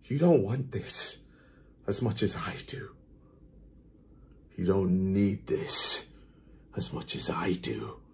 You don't want this as much as I do. You don't need this as much as I do.